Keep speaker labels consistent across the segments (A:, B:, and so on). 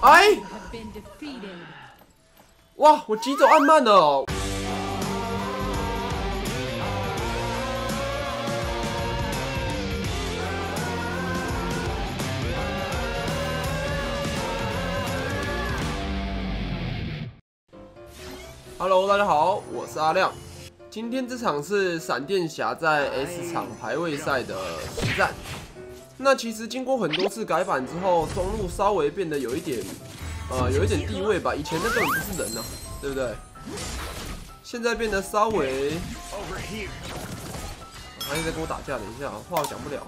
A: 哎！哇，我急走按慢了哦。Hello， 大家好，我是阿亮。今天这场是闪电侠在 S 场排位赛的实战。那其实经过很多次改版之后，中路稍微变得有一点地位吧。以前那根本不是人啊，对不对？现在变得稍微……他一直在跟我打架，等一下，话讲不了。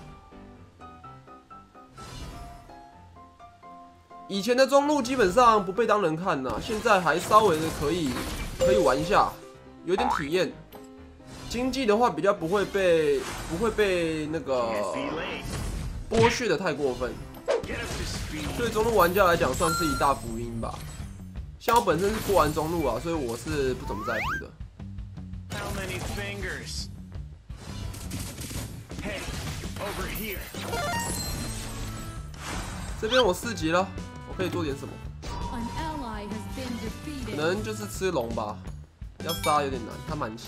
A: 以前的中路基本上不被当人看呐，现在还稍微的可以玩一下，有点体验。经济的话比较不会被那个剥削的太过分，对中路玩家来讲算是一大福音吧。像我本身是不玩中路啊，所以我是不怎么在乎的。这边我4级了，我可以做点什么？可能就是吃龙吧，要杀有点难，他满血。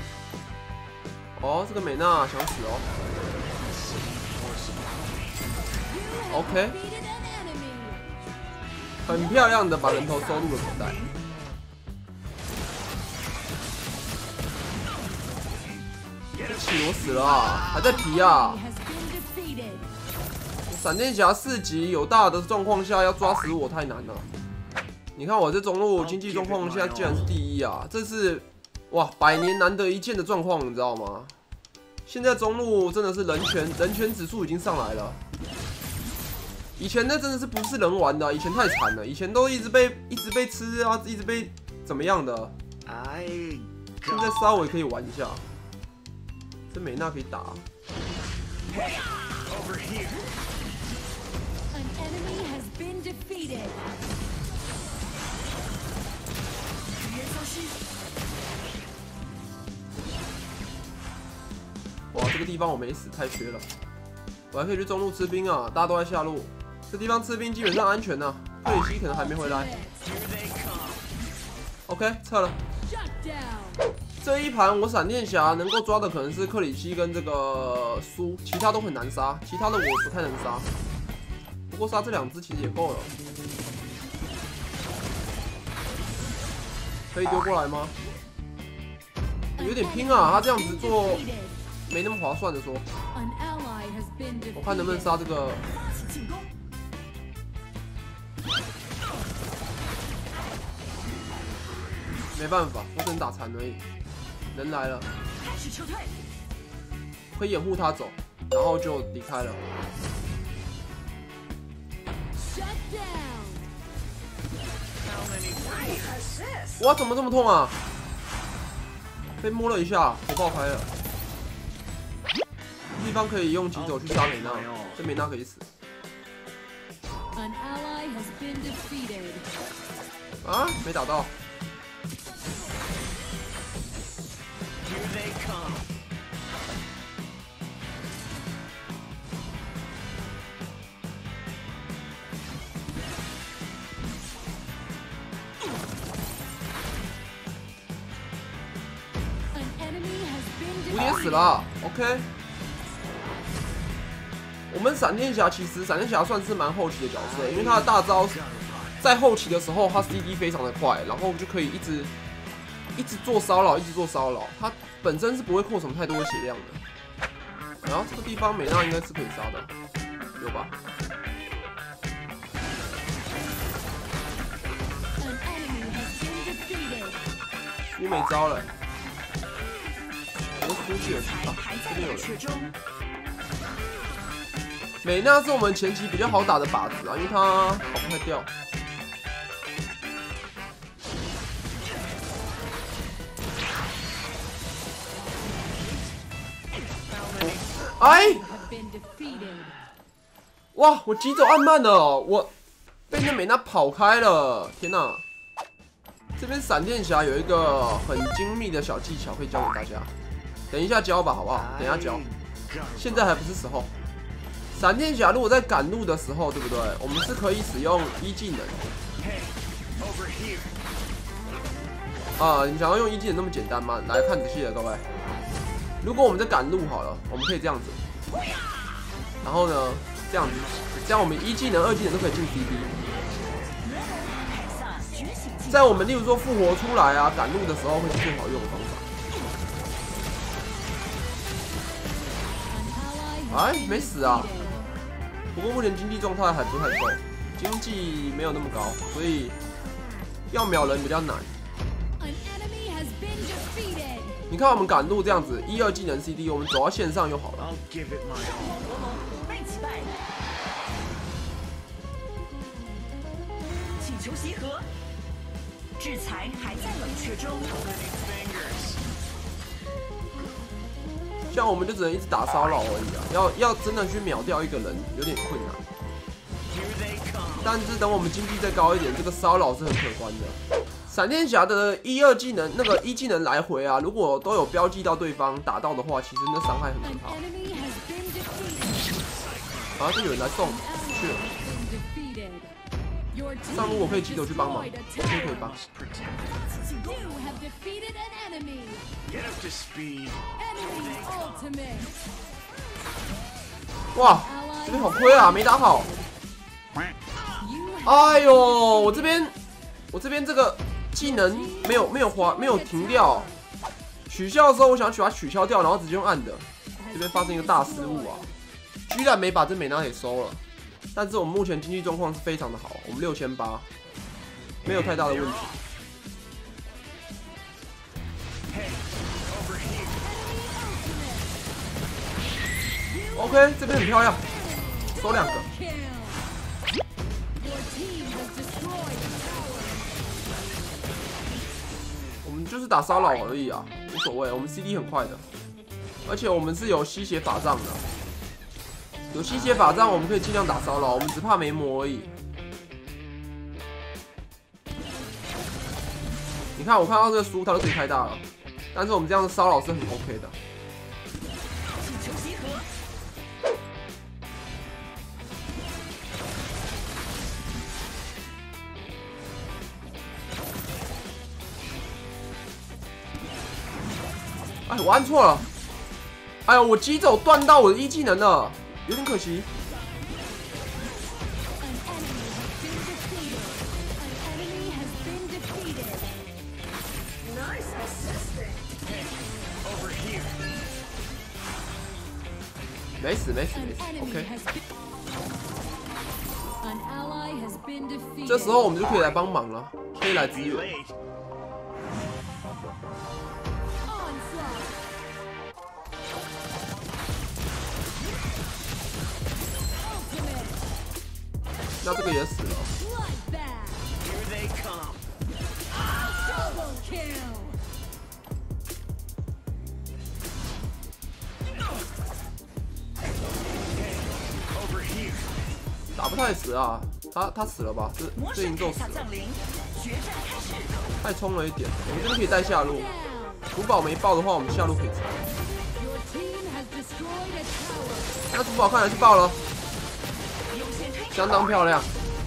A: 哦，这个美娜想死哦。OK， 很漂亮的把人头收入了口袋。气我死了啊！还在皮啊！闪电侠4级有大的状况下要抓死我太难了。你看我这中路经济状况现在竟然是第1啊！这是哇100年难得一见的状况，你知道吗？现在中路真的是人权指数已经上来了。以前那真的是不是人玩的、啊，以前太惨了，以前都一直被吃啊，一直被怎么样的。现在稍微可以玩一下，这美娜可以打、啊。哇，这个地方我没死，太缺了。我还可以去中路吃兵啊，大家都在下路。这地方吃兵基本上安全呐、啊，克里希可能还没回来。OK， 撤了。这一盘我闪电侠能够抓的可能是克里希跟这个苏，其他都很难杀，其他的我不太能杀。不过杀这2只其实也够了。可以丢过来吗？有点拼啊，他这样子做没那么划算的说。我看能不能杀这个。没办法，我只能打残而已。人来了，可以掩护他走，然后就离开了。哇，怎么这么痛啊？被摸了一下，火爆开了。地方可以用急走去杀美娜，这美娜可以死。啊，没打到。蝴蝶死了 ，OK。我们闪电侠其实闪电侠算是蛮后期的角色，因为他的大招在后期的时候，他 CD 非常的快，然后就可以一直做骚扰，一直做骚扰。他本身是不会扣什么太多的血量的。然后这个地方美娜应该是可以杀的，有吧？输没招了。我出去了啊！这边有人。美娜是我们前期比较好打的靶子啊，因为她跑不太掉。哎！哇，我急走按慢了，我被那美娜跑开了，天哪！这边闪电侠有一个很精密的小技巧可以教给大家，等一下教吧，好不好？等一下教，现在还不是时候。 闪电侠如果在赶路的时候，对不对？我们是可以使用一技能。你们想要用一技能那么简单吗？来看仔细了，各位。如果我们在赶路好了，我们可以这样子，然后呢，这样子，这样我们一技能、二技能都可以进 CD。在我们例如说复活出来啊、赶路的时候，会是最好用的方法。哎，没死啊！不过目前经济状态还不太够，经济没有那么高，所以要秒人比较难。你看我们赶路这样子，一二技能 CD， 我们走到线上就好了。
B: 请求集合，制裁还在冷却中。
A: 像我们就只能一直打骚扰而已啊，要真的去秒掉一个人有点困难。但是等我们经济再高一点，这个骚扰是很可观的。闪电侠的一二技能那个一技能来回啊，如果都有标记到对方打到的话，其实那伤害很可怕。啊，这有人来送去了。上路我可以急走去帮忙，我可以帮。哇，这边好亏啊，没打好。哎呦，我这边这个技能没有停掉，取消的时候我想把它取消掉，然后直接用按的，这边发生一个大失误啊，居然没把这美娜给收了。但是我们目前经济状况是非常的好，我们6800，没有太大的问题。OK， 这边很漂亮，收2个。我们就是打骚扰而已啊，无所谓，我们 CD 很快的，而且我们是有吸血法杖的。有吸血法杖，我们可以尽量打骚扰，我们只怕没魔而已。你看，我看到这个书，它都自己开大了，但是我们这样的骚扰是很 OK 的。哎，我按错了。哎呦，我急走断到我的一技能了，有点可惜。没死，OK。这时候我们就可以来帮忙了，可以来支援。那这个也死了。打不太死啊，他死了吧？这营救死了。太冲了一点，我们这边可以带下路。主堡没爆的话，我们下路可以拆。那主堡看来是爆了。相当漂亮。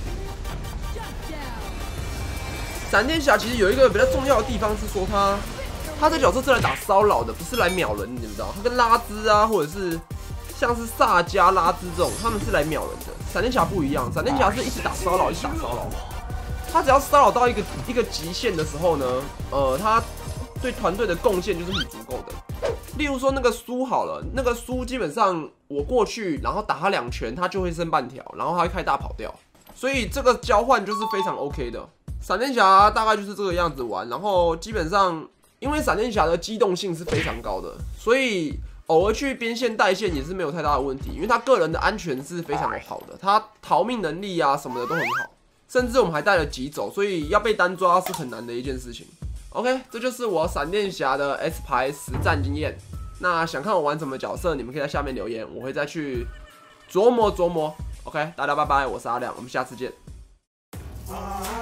A: 闪电侠其实有一个比较重要的地方是说他这角色是来打骚扰的，不是来秒人，你知不知道？他跟拉兹啊，或者是像是萨加、拉兹这种，他们是来秒人的。闪电侠不一样，闪电侠是一直打骚扰，一直打骚扰。他只要骚扰到一个极限的时候呢，他对团队的贡献就是很足够的。例如说那个苏好了，那个苏基本上我过去，然后打他2拳，他就会剩半条，然后他会开大跑掉，所以这个交换就是非常 OK 的。闪电侠大概就是这个样子玩，然后基本上因为闪电侠的机动性是非常高的，所以偶尔去边线带线也是没有太大的问题，因为他个人的安全是非常好的，他逃命能力啊什么的都很好，甚至我们还带了急走，所以要被单抓是很难的一件事情。OK， 这就是我闪电侠的 S 牌实战经验。那想看我玩什么角色，你们可以在下面留言，我会再去琢磨琢磨。OK， 大家拜拜，我是阿亮，我们下次见。